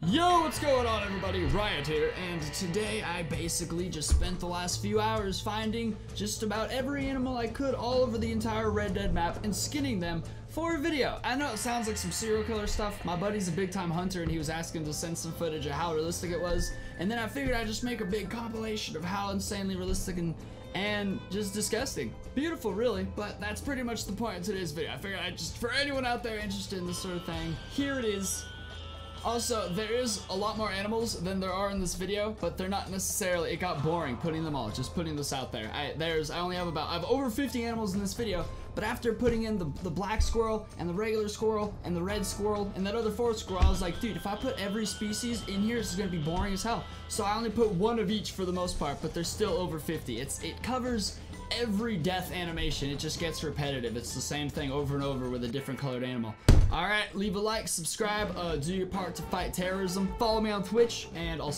Yo, what's going on everybody? Riot here, and today I basically just spent the last few hours finding just about every animal I could all over the entire Red Dead map and skinning them for a video. I know it sounds like some serial killer stuff. My buddy's a big time hunter and he was asking to send some footage of how realistic it was, and then I figured I'd just make a big compilation of how insanely realistic and just disgusting. Beautiful really, but that's pretty much the point of today's video. I figured I'd just, for anyone out there interested in this sort of thing, here it is. Also, there is a lot more animals than there are in this video, but they're not necessarily, it got boring putting them all, just putting this out there. I have over 50 animals in this video, but after putting in the black squirrel, and the regular squirrel, and the red squirrel, and that other fourth squirrel, I was like, dude, if I put every species in here, this is gonna be boring as hell. So I only put one of each for the most part, but there's still over 50. It covers every death animation. It just gets repetitive. It's the same thing over and over with a different colored animal. Alright, leave a like, subscribe, do your part to fight terrorism, follow me on Twitch, and I'll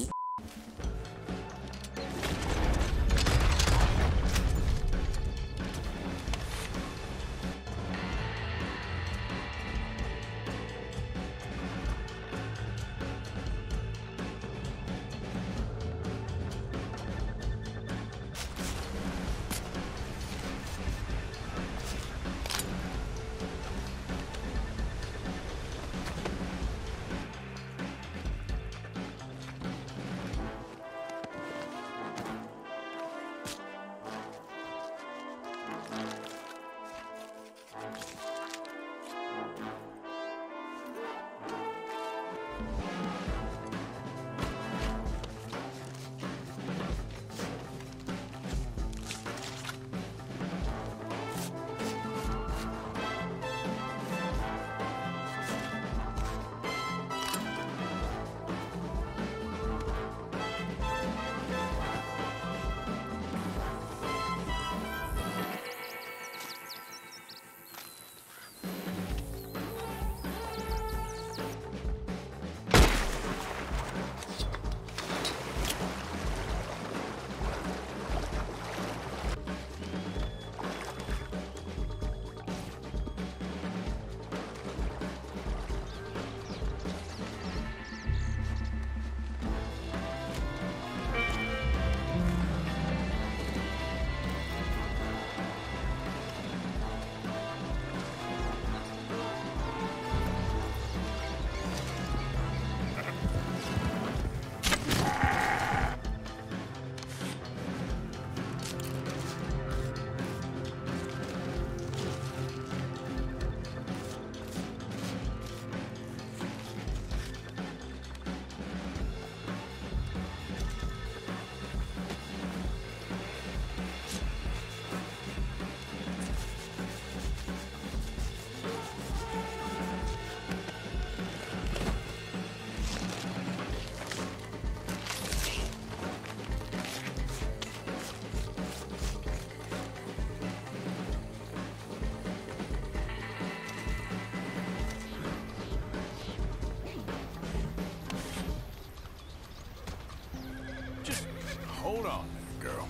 hold on, girl.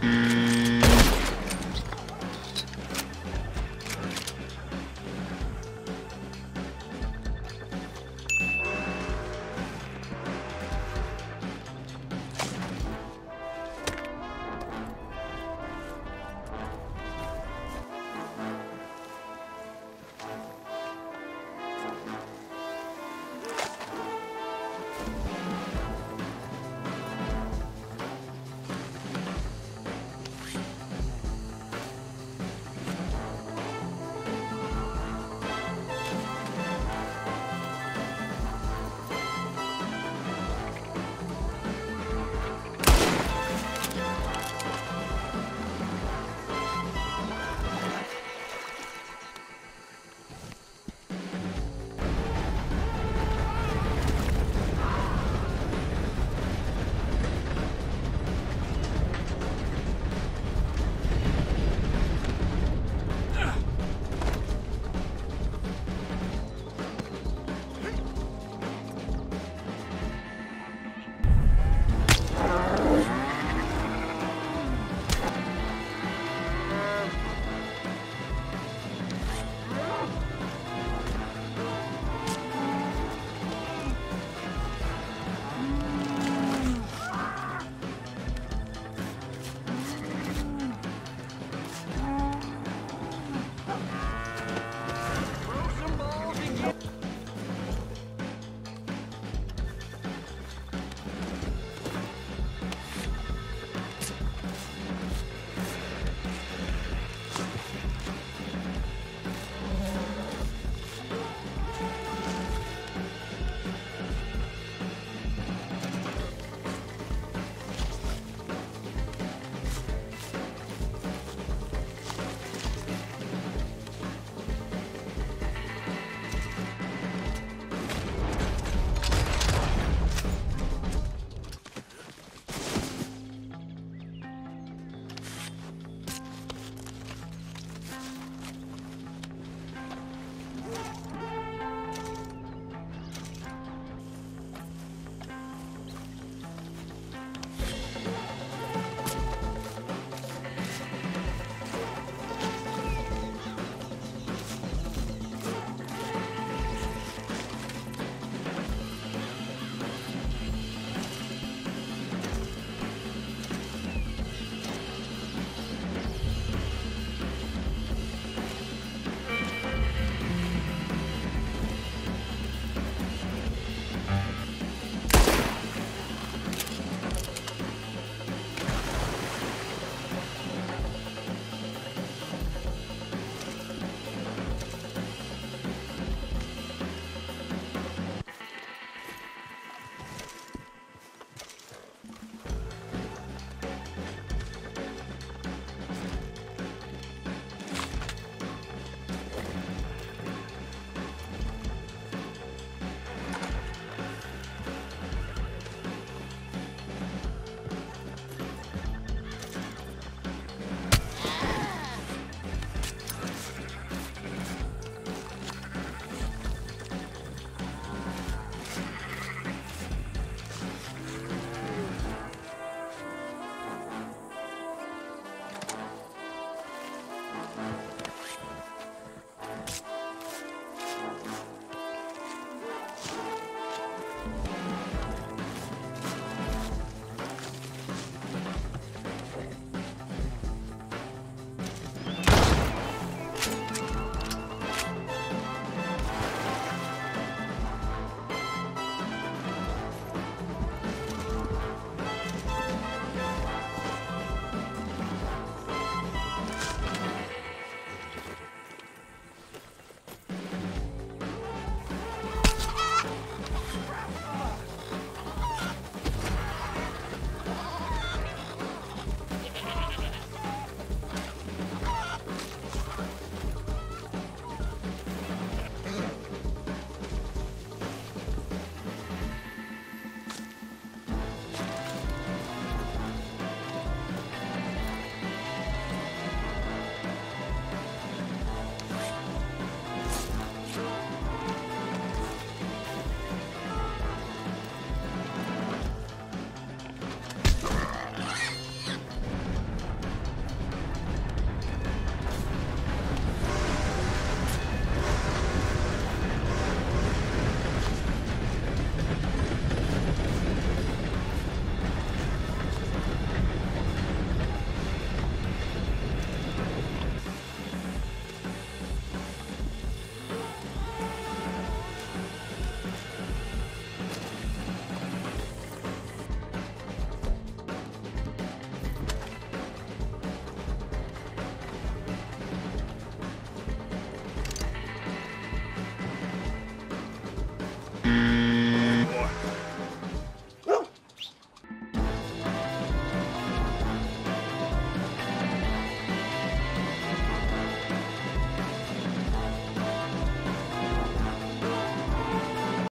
Bye.